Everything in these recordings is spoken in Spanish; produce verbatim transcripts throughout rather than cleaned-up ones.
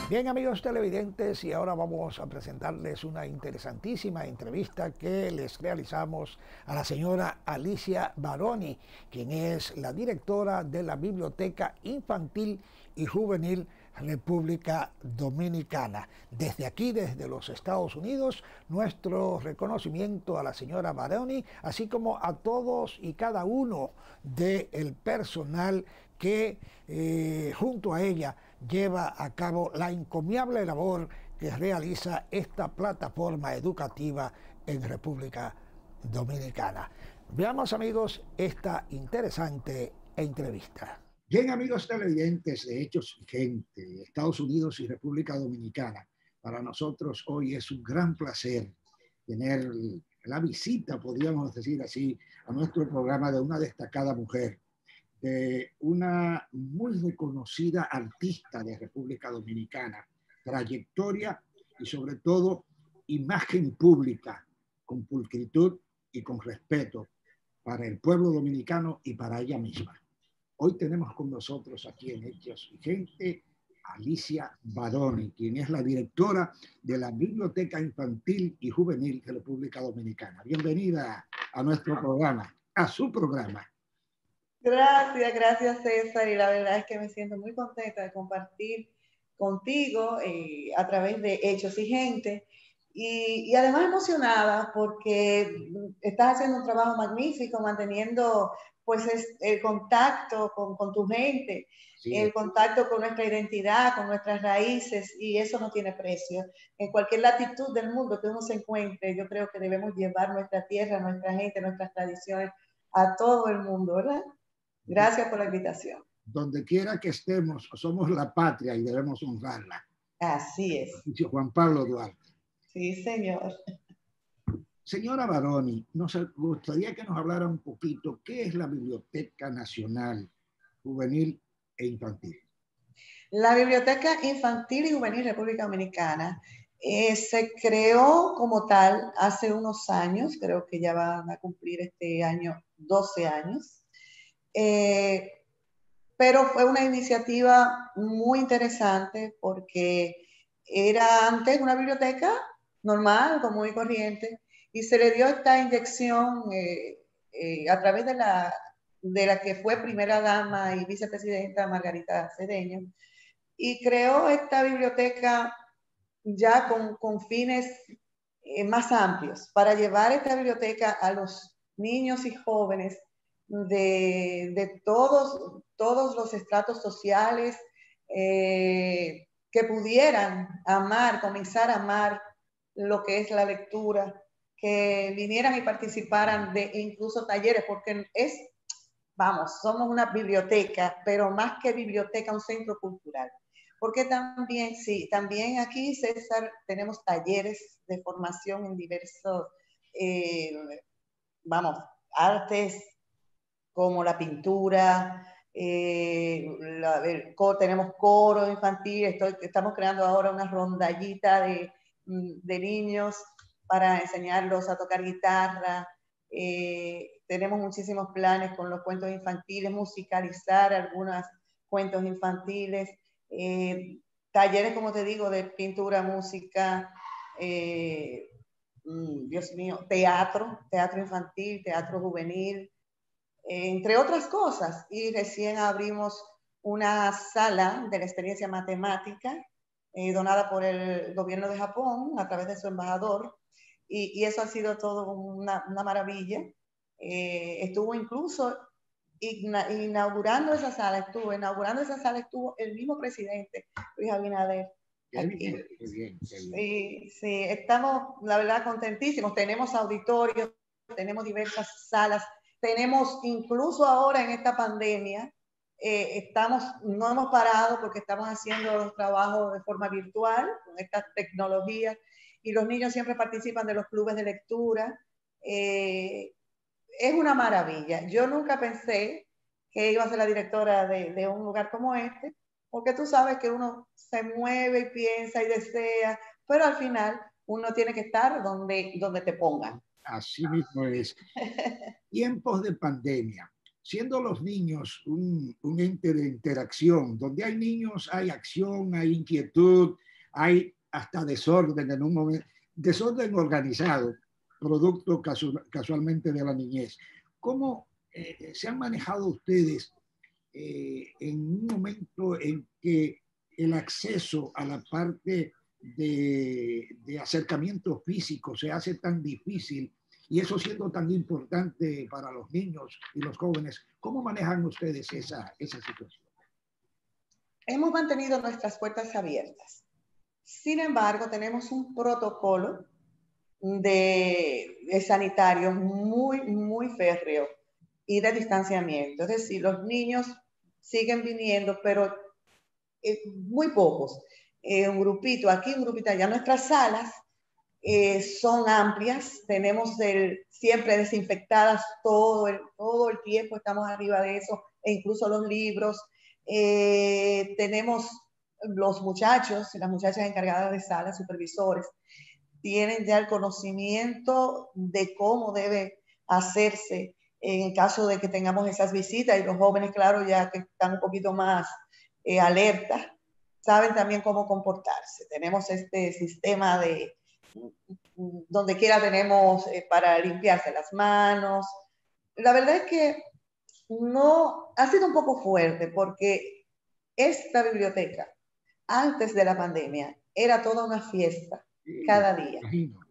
Bien, amigos televidentes, y ahora vamos a presentarles una interesantísima entrevista que les realizamos a la señora Alicia Baroni, quien es la directora de la Biblioteca Infantil y Juvenil República Dominicana. Desde aquí, desde los Estados Unidos, nuestro reconocimiento a la señora Baroni, así como a todos y cada uno del personal que eh, junto a ella lleva a cabo la encomiable labor que realiza esta plataforma educativa en República Dominicana. Veamos, amigos, esta interesante entrevista. Bien, amigos televidentes de Hechos y Gente, Estados Unidos y República Dominicana, para nosotros hoy es un gran placer tener la visita, podríamos decir así, a nuestro programa de una destacada mujer, de una muy reconocida artista de República Dominicana, trayectoria y sobre todo imagen pública, con pulcritud y con respeto para el pueblo dominicano y para ella misma. Hoy tenemos con nosotros aquí en Hechos y Gente Alicia Baroni, quien es la directora de la Biblioteca Infantil y Juvenil de República Dominicana. Bienvenida a nuestro programa, a su programa. Gracias, gracias César, y la verdad es que me siento muy contenta de compartir contigo eh, a través de Hechos y Gente, y, y además emocionada porque estás haciendo un trabajo magnífico manteniendo pues es, el contacto con, con tu gente, sí, el contacto con nuestra identidad, con nuestras raíces, y eso no tiene precio. En cualquier latitud del mundo que uno se encuentre, yo creo que debemos llevar nuestra tierra, nuestra gente, nuestras tradiciones a todo el mundo, ¿verdad? Gracias por la invitación. Donde quiera que estemos, somos la patria y debemos honrarla. Así es. Juan Pablo Duarte. Sí, señor. Señora Baroni, nos gustaría que nos hablara un poquito qué es la Biblioteca Nacional Juvenil e Infantil. La Biblioteca Infantil y Juvenil República Dominicana eh, se creó como tal hace unos años, creo que ya van a cumplir este año doce años. Eh, pero fue una iniciativa muy interesante porque era antes una biblioteca normal, común y corriente, y se le dio esta inyección eh, eh, a través de la, de la que fue primera dama y vicepresidenta Margarita Cedeño, y creó esta biblioteca ya con, con fines eh, más amplios para llevar esta biblioteca a los niños y jóvenes de, de todos, todos los estratos sociales eh, que pudieran amar, comenzar a amar lo que es la lectura, que vinieran y participaran de incluso talleres, porque es, vamos, somos una biblioteca, pero más que biblioteca, un centro cultural. Porque también, sí, también aquí, César, tenemos talleres de formación en diversos, eh, vamos, artes, como la pintura, eh, la, el, tenemos coro infantil, estoy, estamos creando ahora una rondallita de, de niños para enseñarlos a tocar guitarra, eh, tenemos muchísimos planes con los cuentos infantiles, musicalizar algunos cuentos infantiles, eh, talleres, como te digo, de pintura, música, eh, Dios mío, teatro, teatro infantil, teatro juvenil, entre otras cosas. Y recién abrimos una sala de la experiencia matemática eh, donada por el gobierno de Japón a través de su embajador, y, y eso ha sido todo una, una maravilla. Eh, estuvo incluso ina, inaugurando esa sala, estuvo inaugurando esa sala, estuvo el mismo presidente, Luis Abinader. Qué bien, qué bien, qué bien. Sí, sí, estamos, la verdad, contentísimos. Tenemos auditorios, tenemos diversas salas. Tenemos incluso ahora en esta pandemia, eh, estamos, no hemos parado porque estamos haciendo los trabajos de forma virtual con estas tecnologías, y los niños siempre participan de los clubes de lectura. Eh, es una maravilla. Yo nunca pensé que iba a ser la directora de, de un lugar como este, porque tú sabes que uno se mueve y piensa y desea, pero al final uno tiene que estar donde, donde te pongan. Así mismo es. Tiempos de pandemia. siendo los niños un, un ente de interacción, donde hay niños, hay acción, hay inquietud, hay hasta desorden en un momento, desorden organizado, producto casual, casualmente de la niñez. ¿Cómo eh, se han manejado ustedes eh, en un momento en que el acceso a la parte de, de acercamiento físico se hace tan difícil, y eso siendo tan importante para los niños y los jóvenes? ¿Cómo manejan ustedes esa, esa situación? Hemos mantenido nuestras puertas abiertas. Sin embargo, tenemos un protocolo de, de sanitario muy, muy férreo y de distanciamiento. Es decir, los niños siguen viniendo, pero eh, muy pocos. Eh, un grupito aquí, un grupito allá. Nuestras salas eh, son amplias, tenemos el, siempre desinfectadas todo el, todo el tiempo, estamos arriba de eso, e incluso los libros. Eh, tenemos los muchachos y las muchachas encargadas de salas, supervisores, tienen ya el conocimiento de cómo debe hacerse en caso de que tengamos esas visitas, y los jóvenes, claro, ya que están un poquito más eh, alertas, saben también cómo comportarse. Tenemos este sistema de donde quiera tenemos eh, para limpiarse las manos. La verdad es que no, ha sido un poco fuerte porque esta biblioteca, antes de la pandemia, era toda una fiesta cada día.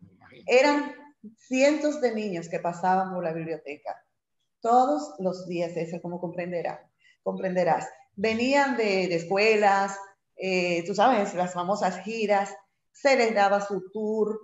Eran cientos de niños que pasaban por la biblioteca todos los días, eso como comprenderás. comprenderás. Venían de, de escuelas, eh, tú sabes, las famosas giras, se les daba su tour.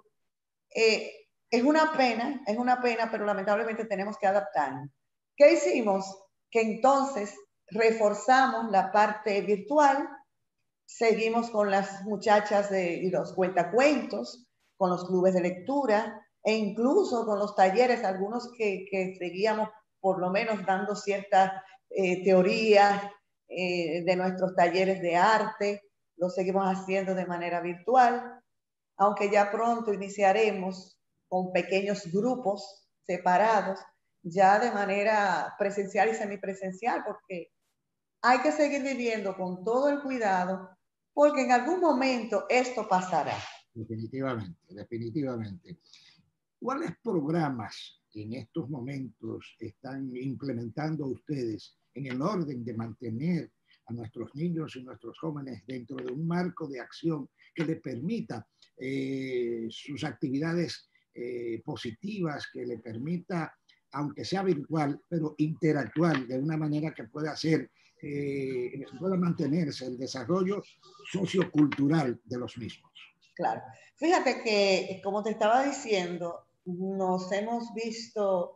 Eh, es una pena, es una pena, pero lamentablemente tenemos que adaptarnos. ¿Qué hicimos? Que entonces reforzamos la parte virtual, seguimos con las muchachas de, y los cuentacuentos, con los clubes de lectura, e incluso con los talleres, algunos que, que seguíamos por lo menos dando ciertas eh, teorías eh, de nuestros talleres de arte, lo seguimos haciendo de manera virtual, aunque ya pronto iniciaremos con pequeños grupos separados, ya de manera presencial y semipresencial, porque hay que seguir viviendo con todo el cuidado, porque en algún momento esto pasará. Definitivamente, definitivamente. ¿Cuáles programas en estos momentos están implementando ustedes en el orden de mantener a nuestros niños y nuestros jóvenes dentro de un marco de acción que les permita eh, sus actividades eh, positivas, que le permita, aunque sea virtual, pero interactuar de una manera que pueda hacer, eh, pueda mantenerse el desarrollo sociocultural de los mismos? Claro. Fíjate que, como te estaba diciendo, nos hemos visto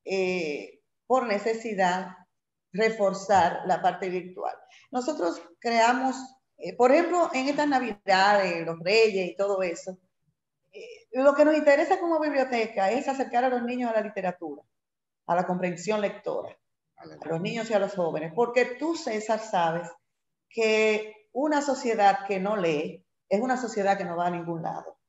eh, por necesidad reforzar la parte virtual. Nosotros creamos, eh, por ejemplo, en estas Navidades, los Reyes y todo eso, eh, lo que nos interesa como biblioteca es acercar a los niños a la literatura, a la comprensión lectora, a los niños y a los jóvenes, porque tú, César, sabes que una sociedad que no lee es una sociedad que no va a ningún lado.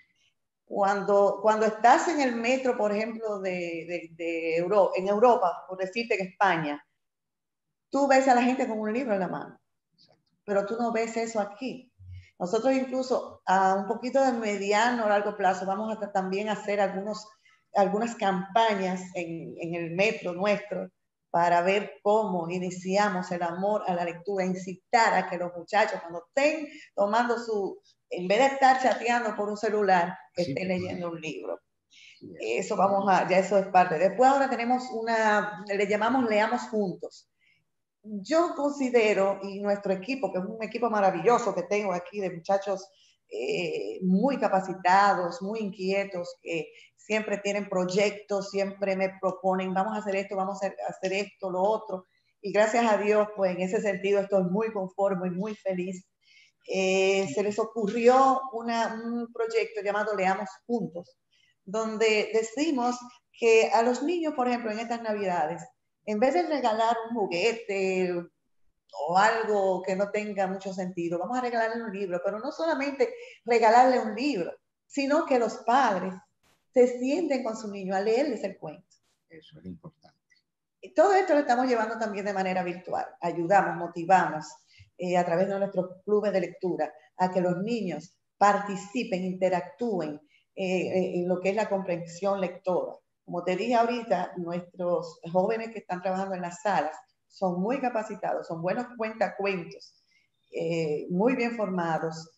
Cuando, cuando estás en el metro, por ejemplo, de, de, de Euro, en Europa, por decirte en España, tú ves a la gente con un libro en la mano, pero tú no ves eso aquí. Nosotros incluso a un poquito de mediano o largo plazo vamos a también hacer algunos, algunas campañas en, en el metro nuestro para ver cómo iniciamos el amor a la lectura, incitar a que los muchachos cuando estén tomando su, en vez de estar chateando por un celular, sí, estén leyendo un libro. Eso vamos a, ya eso es parte. Después ahora tenemos una, le llamamos Leamos Juntos. Yo considero, y nuestro equipo, que es un equipo maravilloso que tengo aquí de muchachos eh, muy capacitados, muy inquietos, que siempre tienen proyectos, siempre me proponen, vamos a hacer esto, vamos a hacer esto, lo otro. Y gracias a Dios, pues en ese sentido estoy muy conforme y muy feliz. Eh, se les ocurrió una, un proyecto llamado Leamos Juntos, donde decimos que a los niños, por ejemplo, en estas Navidades, en vez de regalar un juguete o algo que no tenga mucho sentido, vamos a regalarle un libro, pero no solamente regalarle un libro, sino que los padres se sienten con su niño a leerles el cuento. Eso es importante. todo esto lo estamos llevando también de manera virtual. Ayudamos, motivamos eh, a través de nuestros clubes de lectura a que los niños participen, interactúen eh, en lo que es la comprensión lectora. Como te dije ahorita, nuestros jóvenes que están trabajando en las salas son muy capacitados, son buenos cuentacuentos, eh, muy bien formados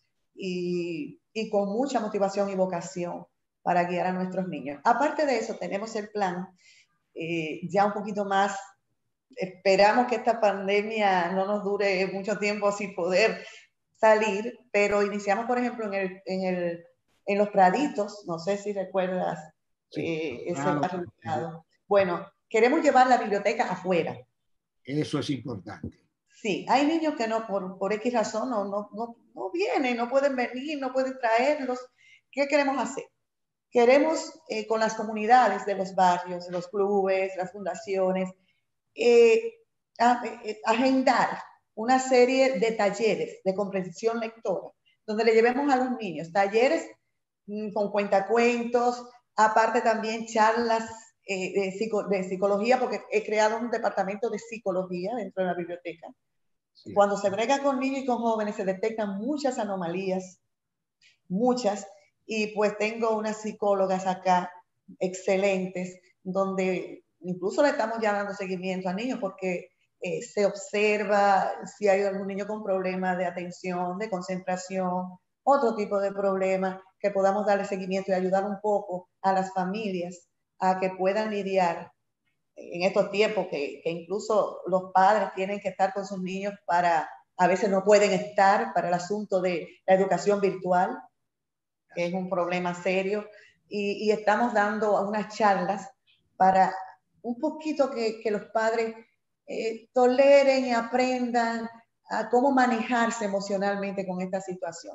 y, y con mucha motivación y vocación para guiar a nuestros niños. Aparte de eso, tenemos el plan eh, ya un poquito más. Esperamos que esta pandemia no nos dure mucho tiempo sin poder salir, pero iniciamos, por ejemplo, en, el, en, el, en los Praditos, no sé si recuerdas sí, eh, ese claro. barrio. Bueno, queremos llevar la biblioteca afuera. Eso es importante. Sí, hay niños que no, por, por X razón, no, no, no, no vienen, no pueden venir, no pueden traerlos. ¿Qué queremos hacer? Queremos, eh, con las comunidades de los barrios, los clubes, las fundaciones, eh, a, eh, agendar una serie de talleres de comprensión lectora, donde le llevemos a los niños talleres mmm, con cuentacuentos, aparte también charlas eh, de, psico, de psicología, porque he creado un departamento de psicología dentro de la biblioteca. Sí. Cuando se brega con niños y con jóvenes se detectan muchas anomalías, muchas, y pues tengo unas psicólogas acá excelentes, donde incluso le estamos ya dando seguimiento a niños porque eh, se observa si hay algún niño con problemas de atención, de concentración, otro tipo de problemas, que podamos darle seguimiento y ayudar un poco a las familias a que puedan lidiar en estos tiempos que, que incluso los padres tienen que estar con sus niños para, a veces no pueden estar para el asunto de la educación virtual, que es un problema serio, y, y estamos dando unas charlas para un poquito que, que los padres eh, toleren y aprendan a cómo manejarse emocionalmente con esta situación.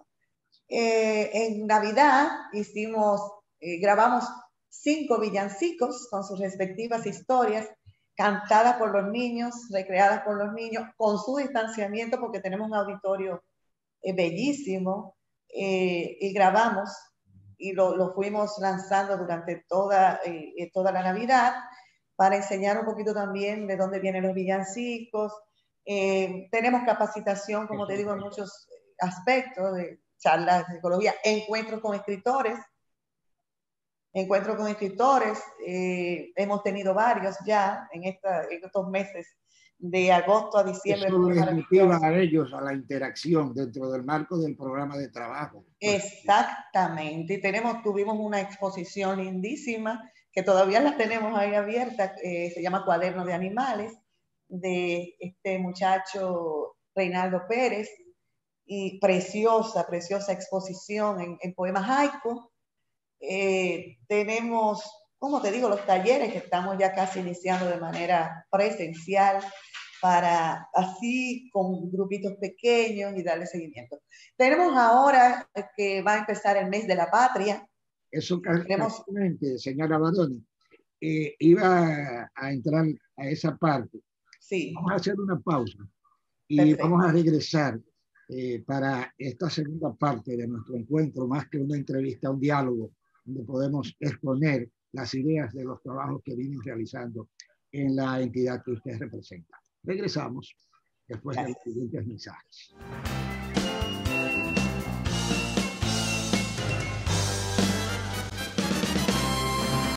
Eh, en Navidad hicimos, eh, grabamos cinco villancicos con sus respectivas historias, cantadas por los niños, recreadas por los niños, con su distanciamiento, porque tenemos un auditorio eh, bellísimo, eh, y grabamos y lo, lo fuimos lanzando durante toda, eh, toda la Navidad para enseñar un poquito también de dónde vienen los villancicos. Eh, tenemos capacitación, como te digo, en muchos aspectos, de charlas de psicología, encuentros con escritores, encuentros con escritores, eh, hemos tenido varios ya en, esta, en estos meses de agosto a diciembre. Eso les motiva a ellos a la interacción dentro del marco del programa de trabajo. Exactamente. Y tenemos, tuvimos una exposición lindísima que todavía la tenemos ahí abierta, eh, se llama Cuaderno de Animales, de este muchacho Reinaldo Pérez, y preciosa, preciosa exposición en, en poemas haiku. Eh, tenemos, como te digo, los talleres que estamos ya casi iniciando de manera presencial, para así con grupitos pequeños y darle seguimiento. Tenemos ahora que va a empezar el mes de la patria. Eso casualmente, señora Baroni, eh, iba a entrar a esa parte. Sí. Vamos a hacer una pausa y perfecto, vamos a regresar eh, para esta segunda parte de nuestro encuentro, más que una entrevista, un diálogo, donde podemos exponer las ideas de los trabajos que vienen realizando en la entidad que usted representa. Regresamos después de los siguientes mensajes.